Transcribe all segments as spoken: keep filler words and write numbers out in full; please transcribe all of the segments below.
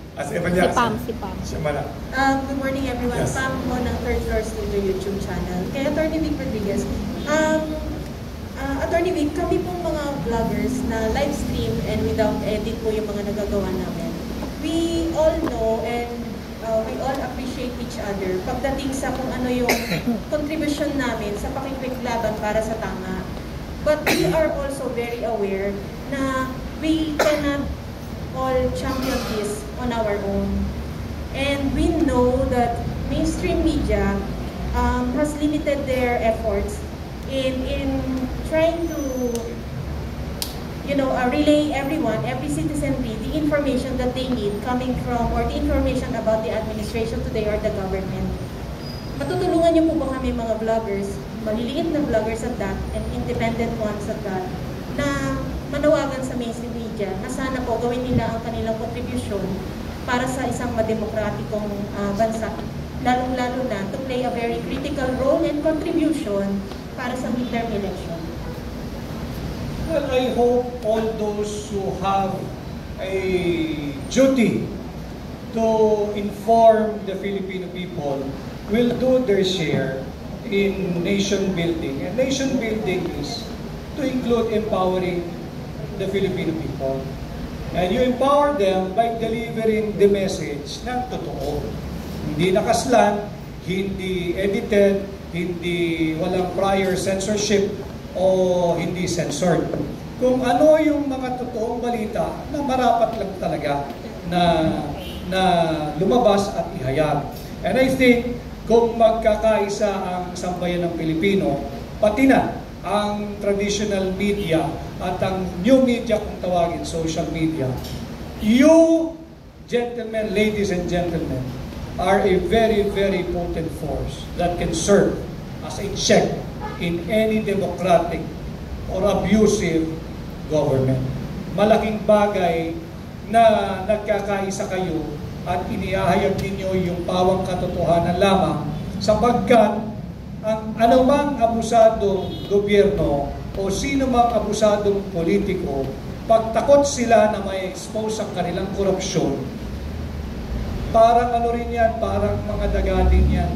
As Evanya. Si Pam, si Pam. Siya mala. Um, good morning everyone. Yes. Pam mo ng Third Floor Studio YouTube channel. Kay Attorney Vic Rodriguez. Um, uh, Attorney Vic, kami pong mga vloggers na live stream and without edit po yung mga nagagawa namin. We all know and uh, we all appreciate each other pagdating sa kung ano yung contribution namin sa pakikipaglaban para sa tama. But we are also very aware na we cannot all champion this on our own. And we know that mainstream media um, has limited their efforts in, in trying to, you know, uh, relay everyone, every citizenry, the information that they need coming from, or the information about the administration today or the government. Matutulungan niyo po ba kami mga vloggers, maliliit na vloggers at that, and independent ones at that, na manawagan sa mainstream media na sana po gawin nila ang kanilang contribution para sa isang mademokratikong uh, bansa, lalong-lalo na to play a very critical role and contribution para sa midterm election. Well, I hope all those who have a duty to inform the Filipino people will do their share in nation building. And nation building is to include empowering the Filipino people. And you empower them by delivering the message ng totoo. Hindi nakaslan, hindi edited, hindi walang prior censorship o hindi censored. Kung ano yung mga totoong balita na marapat lang talaga na, na lumabas at ihayag. And I think kung magkakaisa ang sambayan ng Pilipino, pati na ang traditional media at ang new media kung tawagin, social media, you, gentlemen, ladies and gentlemen, are a very, very potent force that can serve as a check in any democratic or abusive government. Malaking bagay na nagkakaisa kayo at inihahayag ninyo yung pawang katotohanan lamang sapagkat ang anumang abusadong gobyerno o sino mang abusadong politiko, pagtakot sila na may expose ang kanilang korupsyon, parang ano rin yan, parang mga daga din yan.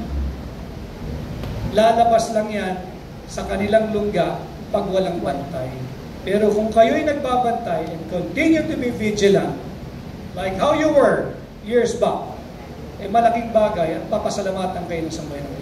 Lalabas lang yan sa kanilang lungga pag walang bantay. Pero kung kayo'y nagbabantay and continue to be vigilant, like how you were years back, eh malaking bagay at papasalamatan kayo ng sambayan.